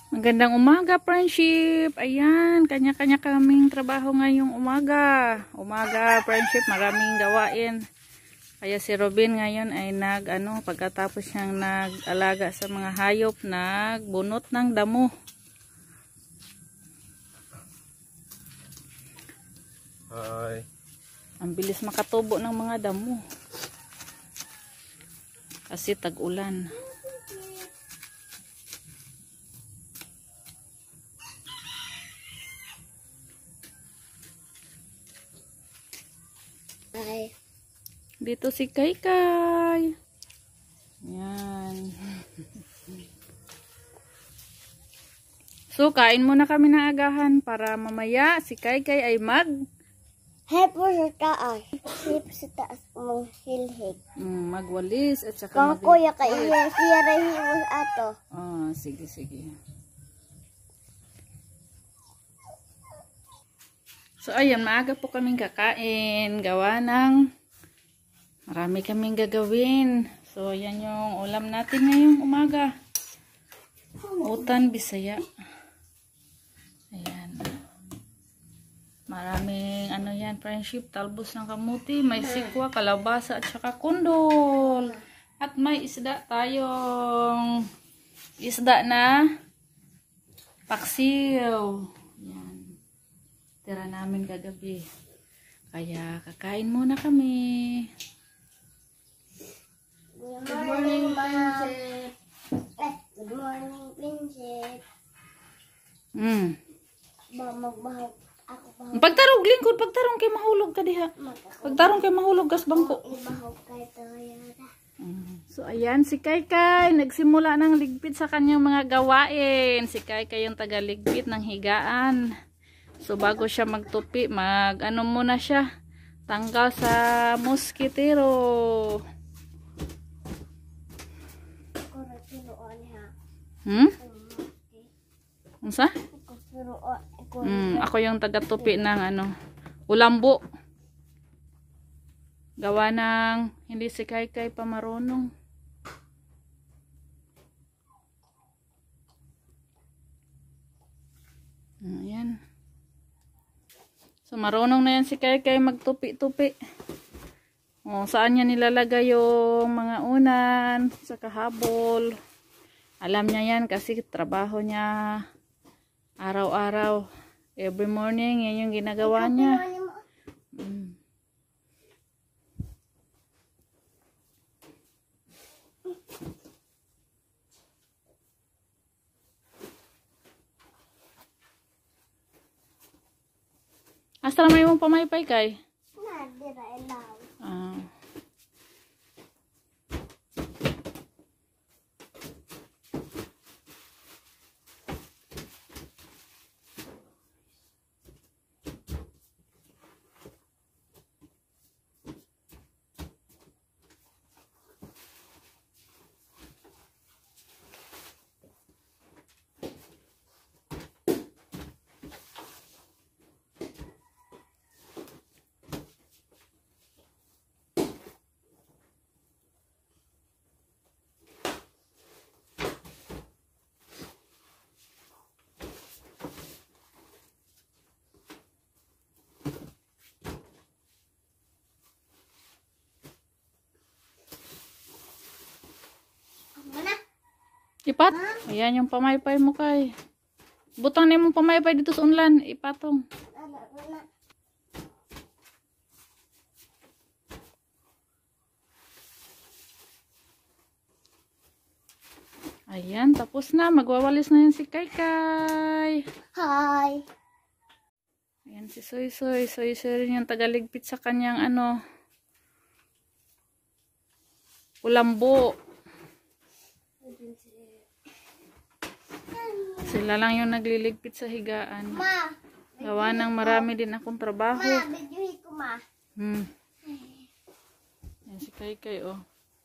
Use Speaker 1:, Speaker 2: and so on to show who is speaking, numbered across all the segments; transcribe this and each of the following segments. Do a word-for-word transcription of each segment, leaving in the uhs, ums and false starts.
Speaker 1: Magandang umaga, friendship. Ayan, kanya-kanya kaming trabaho ngayong umaga. Umaga, friendship, maraming gawain. Kaya si Robin ngayon ay nag, ano, pagkatapos niyang nag-alaga sa mga hayop, nagbunot ng damo.
Speaker 2: Hi.
Speaker 1: Ang bilis makatubo ng mga damo. Kasi tag-ulan.
Speaker 3: Hi.
Speaker 1: Dito si Kaykay. Yan. So, kain muna kami ng agahan para mamaya si Kaykay ay mag
Speaker 3: Help mo sa taas. Help sa taas mong hilhig.
Speaker 1: mm, magwalis at saka
Speaker 3: Kung
Speaker 1: mag-
Speaker 3: kuya ka iya, siya rahimos ato.
Speaker 1: Ah, sige, sige. So, ayan, maaga po kaming kakain. Gawa ng marami kaming gagawin. So, ayan yung ulam natin ngayong umaga. Utan, Bisaya. Ayan. Maraming, ano yan, friendship, talbos ng kamuti, may sikwa, kalabasa, at saka kundol. At may isda tayong isda na paksiw. Yan. Tira namin kagabi. Kaya, kakain muna kami.
Speaker 3: Good morning, Princess. Eh, good morning, Princess.
Speaker 1: Hmm.
Speaker 3: Ba, magbahaw. Ako ba?
Speaker 1: Pagtarong, lingkod, pagtarong kay mahulog ka diha. Pagtarong kay mahulog kas bangko.
Speaker 3: Ibahaw kay Toyota.
Speaker 1: So, ayan, si Kaykay, nagsimula ng ligpit sa kanyang mga gawain. Si Kaykay yung tagaligpit ng higaan. So, bago siya magtupi, mag, ano muna siya, tanggal sa moskitero.
Speaker 3: Ako tinuon ha.
Speaker 1: Hmm? Unsa?
Speaker 3: Ako tinuon. Ako
Speaker 1: Hmm, ako yung taga-tupi ng, ano, ulambo. Gawa ng, hindi si Kaykay pa marunong. Ayan. So, marunong na yan si Kaykay magtupi-tupi. O, saan niya nilalagay yung mga unan, sa kahabol. Alam niya yan kasi trabaho niya araw-araw. Every morning, yan yung ginagawa niya. Mm. Asa naman yung pamaypay kay?
Speaker 3: na dira ilaw.
Speaker 1: Ah.
Speaker 3: Mana?
Speaker 1: Ipat? Ayan yung pamaypay mo kay. Butang na yung pamaypay dito sa unlan. Ipatong.
Speaker 3: Ano, mana?
Speaker 1: Ayan, tapos na. Magwawalis na yun si Kaykay.
Speaker 3: Hi.
Speaker 1: Ayan si Soy Soy. Soy Soy rin yung tagaligpit sa kanyang ano. Ulambo. Sila lang yung nagliligpit sa higaan.
Speaker 3: Ma,
Speaker 1: Gawa ng marami din akong trabaho.
Speaker 3: ma, videohin ko ma.
Speaker 1: Hmm. Ayan si Kaykay, oh.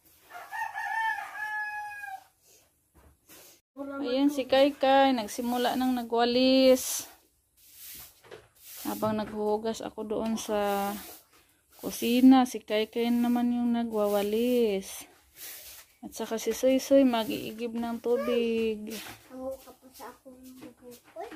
Speaker 1: Ayan si Kaykay. Nagsimula nang nagwalis. Habang naghuhugas ako doon sa kusina, si Kaykay naman yung nagwawalis. At saka si Soy Soy mag-iigib ng tubig.
Speaker 3: Ako ka pa sa akong bubukoy.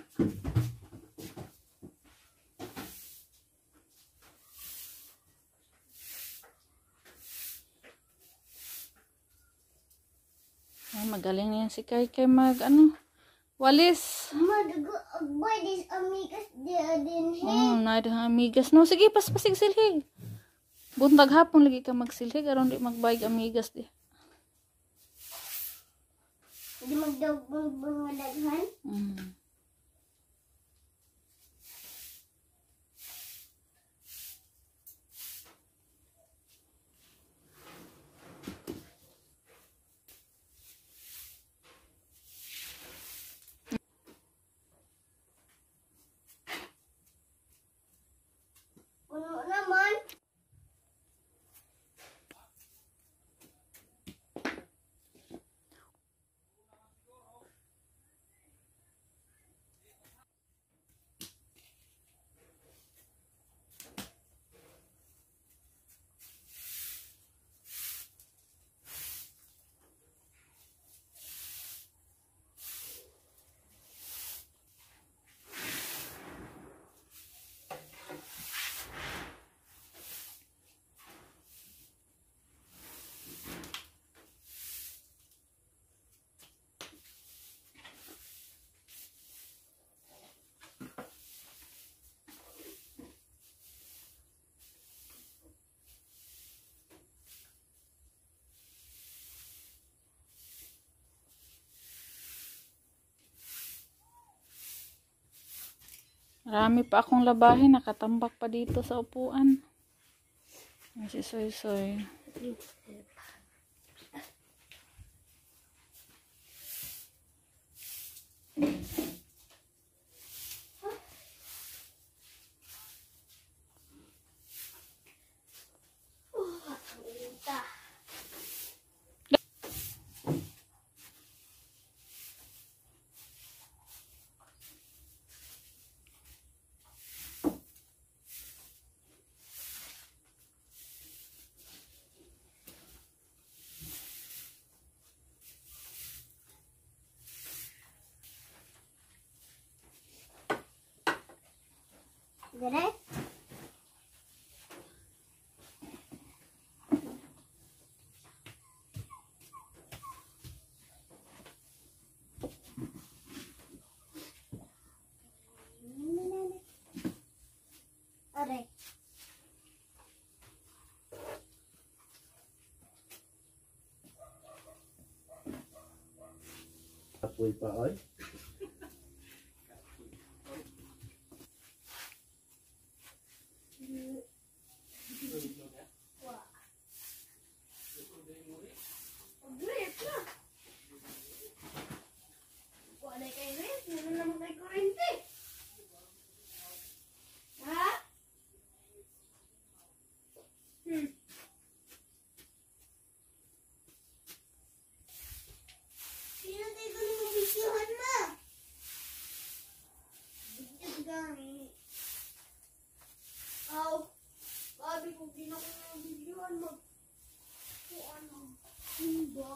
Speaker 1: Ay, magaling na yan si Kai Kai mag ano, walis.
Speaker 3: Mag-agboy dis amigas di din he.
Speaker 1: Oh, na amigas. No, sige, paspasig silhig. Buntag hapon lagi ka magsilhig aron di magbayag amigas di.
Speaker 3: Di magdagbang mga daghan.
Speaker 1: Mm.
Speaker 3: Puno naman.
Speaker 1: Marami pa akong labahin, nakatambak pa dito sa upuan. Ay, si Soy Soy.
Speaker 3: Dire. Are.
Speaker 2: Apoy pa ay.
Speaker 3: Aw, sabi ko di na ko ng videoan mag kuan ang hindi.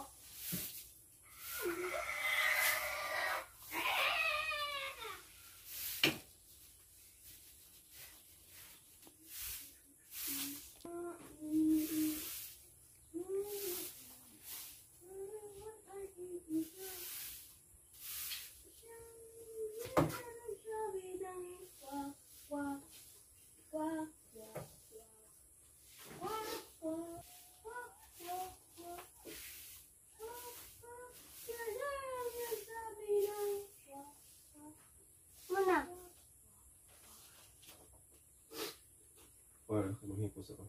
Speaker 3: Mana?
Speaker 2: Para kumahipos ako.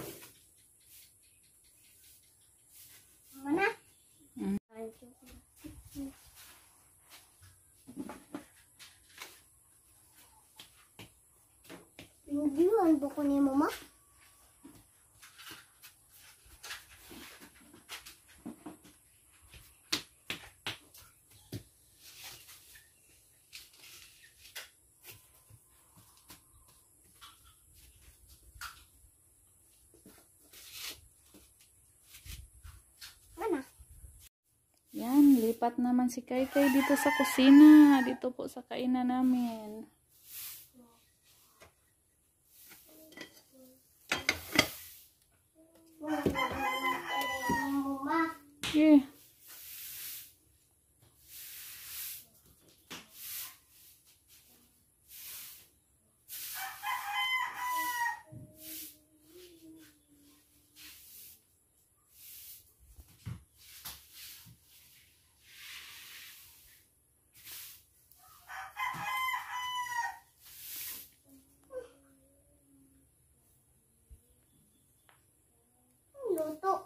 Speaker 3: Mana?
Speaker 1: Hmm.
Speaker 3: Ay, Nag-iwan po ko ni mama.
Speaker 1: Yan, lipat naman si Kai Kai dito sa kusina. Dito po sa kainan namin. Yeah.
Speaker 3: Luto.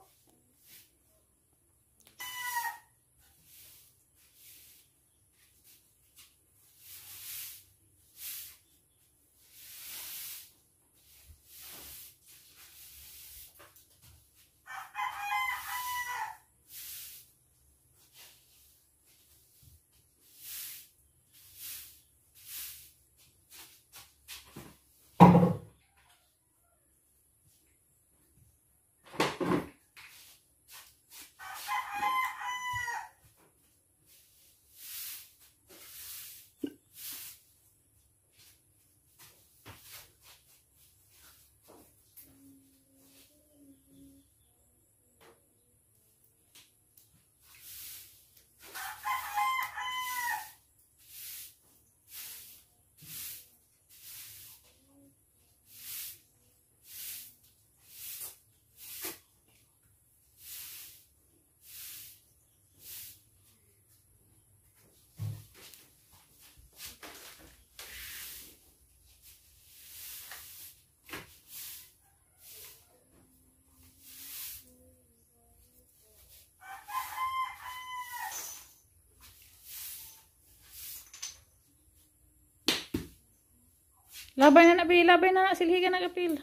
Speaker 1: Labay na na, Pi. Labay na na. Silhigan na, Kapil.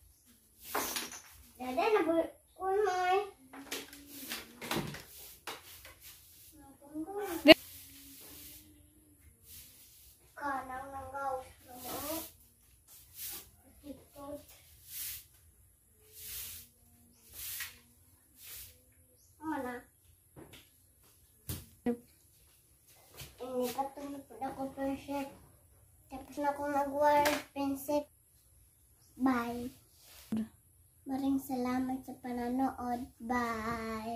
Speaker 3: Dada na bu kunoy. Kanang nanggaw sa mo. Tiktok. Mana? Ini katulad po ako perfect. Tapos na akong nag-wear prinsip. Bye. Maraming salamat sa panonood. Bye.